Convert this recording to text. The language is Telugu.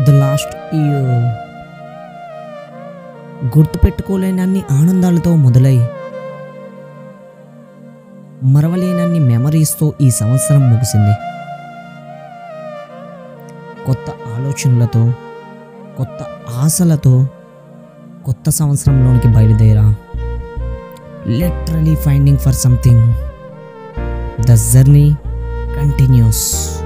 ద లాస్ట్ ఇయర్ గుర్తుపెట్టుకోలేనన్ని ఆనందాలతో మొదలై మరవలేనన్ని మెమరీస్తో ఈ సంవత్సరం ముగిసింది. కొత్త ఆలోచనలతో, కొత్త ఆశలతో కొత్త సంవత్సరంలోనికి బయలుదేరా. Literally finding for something. The journey continuous.